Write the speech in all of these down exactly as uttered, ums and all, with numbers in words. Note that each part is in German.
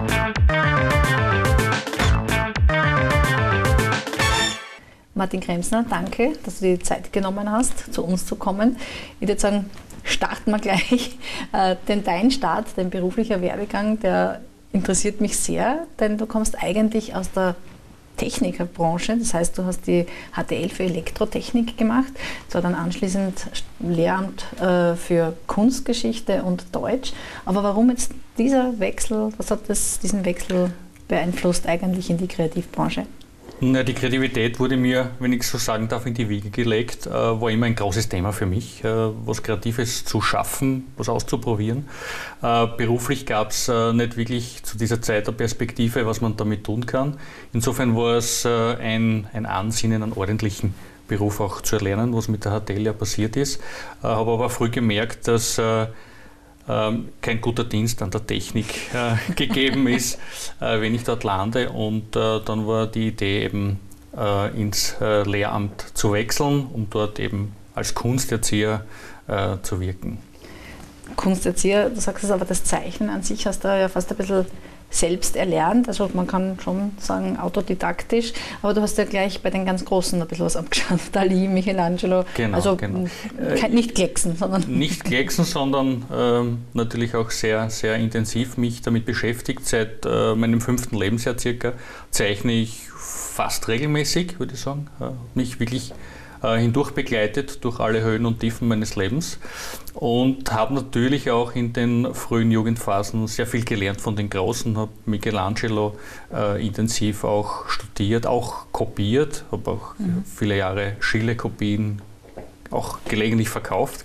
Martin Kremsner, danke, dass du dir die Zeit genommen hast, zu uns zu kommen. Ich würde sagen, starten wir gleich. Denn dein Start, dein beruflicher Werdegang, der interessiert mich sehr, denn du kommst eigentlich aus der Technikerbranche, das heißt, du hast die H T L für Elektrotechnik gemacht, zwar dann anschließend Lehramt äh, für Kunstgeschichte und Deutsch, aber warum jetzt dieser Wechsel, was hat das, diesen Wechsel beeinflusst eigentlich in die Kreativbranche? Na, die Kreativität wurde mir, wenn ich so sagen darf, in die Wiege gelegt, äh, war immer ein großes Thema für mich, äh, was Kreatives zu schaffen, was auszuprobieren. Äh, beruflich gab es äh, nicht wirklich zu dieser Zeit eine Perspektive, was man damit tun kann. Insofern war es äh, ein, ein Ansinnen, einen ordentlichen Beruf auch zu erlernen, was mit der H T L ja passiert ist. Äh, habe aber früh gemerkt, dass äh, Ähm, kein guter Dienst an der Technik äh, gegeben ist, äh, wenn ich dort lande. Und äh, dann war die Idee eben äh, ins äh, Lehramt zu wechseln, um dort eben als Kunsterzieher äh, zu wirken. Kunsterzieher, du sagst es aber, das Zeichnen an sich hast du ja fast ein bisschen selbst erlernt, also man kann schon sagen autodidaktisch, aber du hast ja gleich bei den ganz Großen ein bisschen was abgeschaut, Dali, Michelangelo, genau, also genau. Kein, nicht Klecksen, sondern... Nicht Klecksen, sondern ähm, natürlich auch sehr, sehr intensiv mich damit beschäftigt. Seit äh, meinem fünften Lebensjahr circa zeichne ich fast regelmäßig, würde ich sagen, äh, mich wirklich äh, hindurch begleitet durch alle Höhen und Tiefen meines Lebens und habe natürlich auch in den frühen Jugendphasen sehr viel gelernt von den Großen, habe Michelangelo äh, intensiv auch studiert, auch kopiert, habe auch mhm. viele Jahre Schiele-Kopien auch gelegentlich verkauft,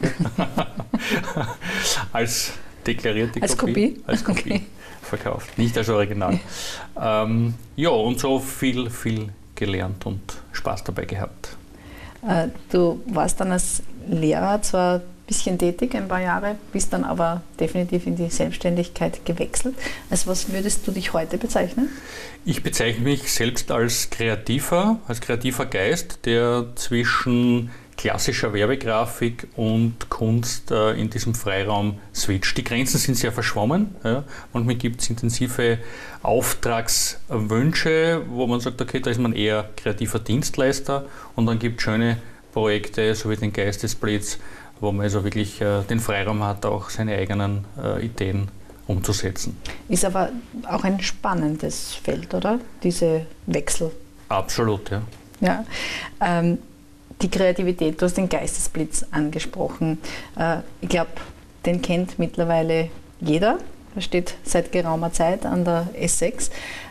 als deklarierte als Kopie, Kopie, als Kopie okay. verkauft, nicht als Original. ähm, ja, und so viel, viel gelernt und Spaß dabei gehabt. Äh, du warst dann als Lehrer zwar ein bisschen tätig, ein paar Jahre, bist dann aber definitiv in die Selbstständigkeit gewechselt. Als was würdest du dich heute bezeichnen? Ich bezeichne mich selbst als Kreativer, als kreativer Geist, der zwischen klassischer Werbegrafik und Kunst äh, in diesem Freiraum switcht. Die Grenzen sind sehr verschwommen. Ja. Manchmal gibt es intensive Auftragswünsche, wo man sagt, okay, da ist man eher kreativer Dienstleister, und dann gibt es schöne Projekte, so wie den Geistesblitz, wo man also wirklich äh, den Freiraum hat, auch seine eigenen äh, Ideen umzusetzen. Ist aber auch ein spannendes Feld, oder? Diese Wechsel. Absolut, ja. Ja. Ähm, Die Kreativität, du hast den Geistesblitz angesprochen. Ich glaube, den kennt mittlerweile jeder. Er steht seit geraumer Zeit an der S sechs.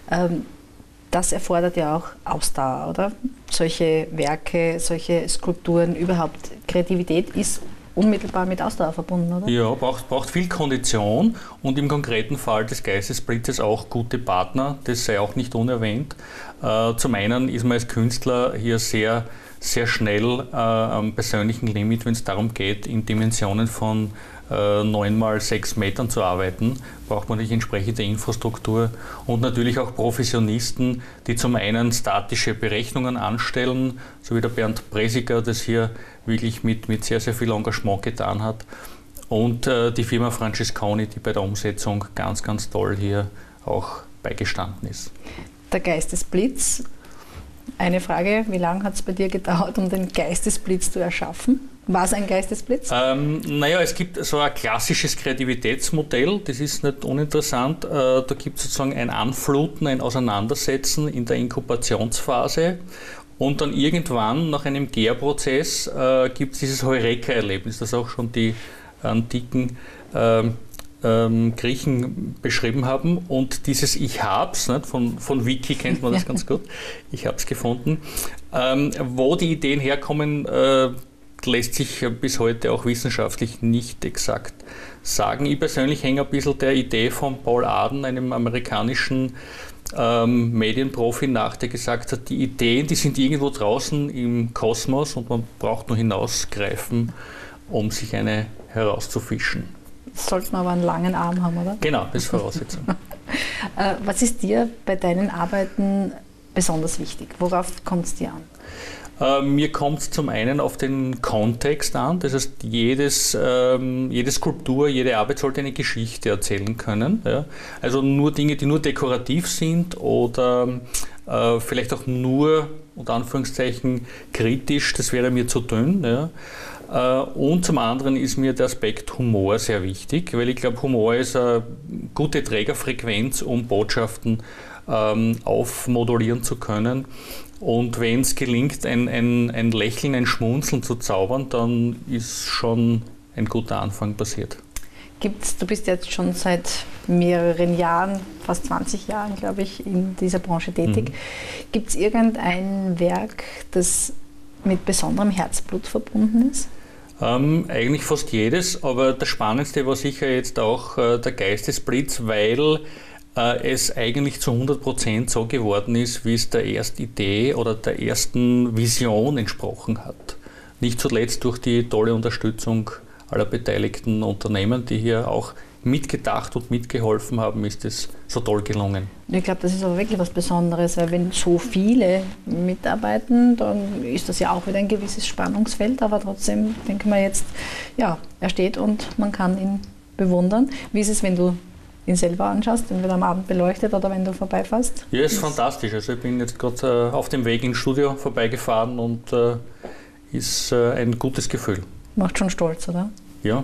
Das erfordert ja auch Ausdauer, oder? Solche Werke, solche Skulpturen, überhaupt Kreativität ist unmittelbar mit Ausdauer verbunden, oder? Ja, braucht, braucht viel Kondition und im konkreten Fall des Geistesblitzes auch gute Partner, das sei auch nicht unerwähnt. Zum einen ist man als Künstler hier sehr sehr schnell äh, am persönlichen Limit, wenn es darum geht, in Dimensionen von äh, neun mal sechs Metern zu arbeiten, braucht man die entsprechende Infrastruktur und natürlich auch Professionisten, die zum einen statische Berechnungen anstellen, so wie der Bernd Presiger das hier wirklich mit, mit sehr, sehr viel Engagement getan hat, und äh, die Firma Francesconi, die bei der Umsetzung ganz, ganz toll hier auch beigestanden ist. Der Geistesblitz. Eine Frage, wie lange hat es bei dir gedauert, um den Geistesblitz zu erschaffen? War es ein Geistesblitz? Ähm, naja, es gibt so ein klassisches Kreativitätsmodell, das ist nicht uninteressant. Äh, da gibt es sozusagen ein Anfluten, ein Auseinandersetzen in der Inkubationsphase, und dann irgendwann nach einem Gärprozess äh, gibt es dieses Heureka-Erlebnis, das auch schon die antiken äh, Ähm, Griechen beschrieben haben, und dieses Ich hab's, nicht, von, von Wiki kennt man das ganz gut, ich hab's gefunden, ähm, wo die Ideen herkommen, äh, lässt sich bis heute auch wissenschaftlich nicht exakt sagen. Ich persönlich hänge ein bisschen der Idee von Paul Arden, einem amerikanischen ähm, Medienprofi, nach, der gesagt hat, die Ideen, die sind irgendwo draußen im Kosmos und man braucht nur hinausgreifen, um sich eine herauszufischen. Sollte man aber einen langen Arm haben, oder? Genau, das ist Voraussetzung. Was ist dir bei deinen Arbeiten besonders wichtig? Worauf kommt es dir an? Äh, mir kommt es zum einen auf den Kontext an, das heißt, jedes, ähm, jede Skulptur, jede Arbeit sollte eine Geschichte erzählen können. Ja? Also nur Dinge, die nur dekorativ sind oder äh, vielleicht auch nur, unter Anführungszeichen, kritisch, das wäre mir zu dünn. Ja? Äh, und zum anderen ist mir der Aspekt Humor sehr wichtig, weil ich glaube, Humor ist eine gute Trägerfrequenz, um Botschaften ähm, aufmodulieren zu können. Und wenn es gelingt, ein, ein, ein Lächeln, ein Schmunzeln zu zaubern, dann ist schon ein guter Anfang passiert. Gibt's, du bist jetzt schon seit mehreren Jahren, fast zwanzig Jahren, glaube ich, in dieser Branche tätig. Mhm. Gibt es irgendein Werk, das mit besonderem Herzblut verbunden ist? Ähm, eigentlich fast jedes, aber das Spannendste war sicher jetzt auch äh, der Geistesblitz, weil es eigentlich zu hundert Prozent so geworden ist, wie es der ersten Idee oder der ersten Vision entsprochen hat. Nicht zuletzt durch die tolle Unterstützung aller beteiligten Unternehmen, die hier auch mitgedacht und mitgeholfen haben, ist es so toll gelungen. Ich glaube, das ist aber wirklich was Besonderes, weil wenn so viele mitarbeiten, dann ist das ja auch wieder ein gewisses Spannungsfeld, aber trotzdem denke ich jetzt, ja, er steht und man kann ihn bewundern. Wie ist es, wenn du ihn selber anschaust, wenn du am Abend beleuchtet oder wenn du vorbeifährst? Ja, ist fantastisch. Also ich bin jetzt gerade äh, auf dem Weg ins Studio vorbeigefahren und äh, ist äh, ein gutes Gefühl. Macht schon stolz, oder? Ja.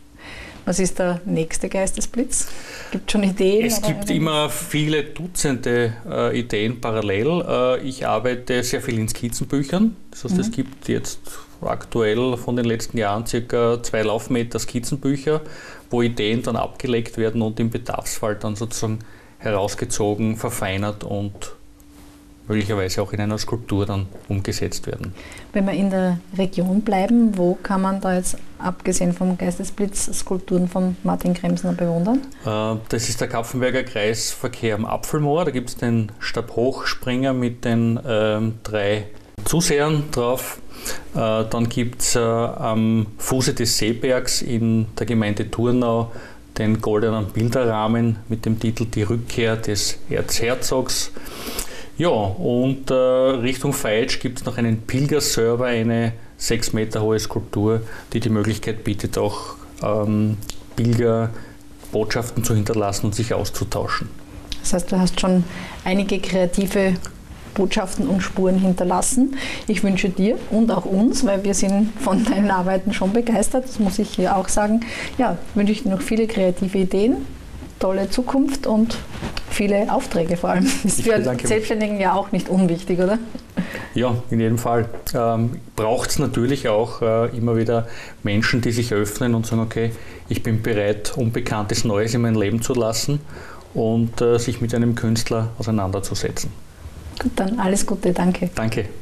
Was ist der nächste Geistesblitz? Gibt es schon Ideen? Es gibt immer viele Dutzende äh, Ideen parallel. Äh, ich arbeite sehr viel in Skizzenbüchern. Das heißt, mhm. es gibt jetzt aktuell von den letzten Jahren circa zwei Laufmeter Skizzenbücher, wo Ideen dann abgelegt werden und im Bedarfsfall dann sozusagen herausgezogen, verfeinert und möglicherweise auch in einer Skulptur dann umgesetzt werden. Wenn wir in der Region bleiben, wo kann man da jetzt, abgesehen vom Geistesblitz, Skulpturen von Martin Kremsner bewundern? Äh, das ist der Kapfenberger Kreisverkehr am Apfelmoor. Da gibt es den Stabhochspringer mit den äh, drei Zusehern drauf. Äh, dann gibt es äh, am Fuße des Seebergs in der Gemeinde Thurnau den goldenen Bilderrahmen mit dem Titel Die Rückkehr des Erzherzogs. Ja, und äh, Richtung Feitsch gibt es noch einen Pilgerserver, eine sechs Meter hohe Skulptur, die die Möglichkeit bietet, auch ähm, Pilger Botschaften zu hinterlassen und sich auszutauschen. Das heißt, du hast schon einige kreative Botschaften und Spuren hinterlassen. Ich wünsche dir und auch uns, weil wir sind von deinen Arbeiten schon begeistert, das muss ich hier auch sagen, ja, wünsche ich dir noch viele kreative Ideen, tolle Zukunft und viele Aufträge vor allem. Das ist für Selbstständigen ja auch nicht unwichtig, oder? Ja, in jedem Fall. Ähm, braucht es natürlich auch äh, immer wieder Menschen, die sich öffnen und sagen, okay, ich bin bereit, Unbekanntes Neues in mein Leben zu lassen und äh, sich mit einem Künstler auseinanderzusetzen. Gut, dann alles Gute, danke. Danke.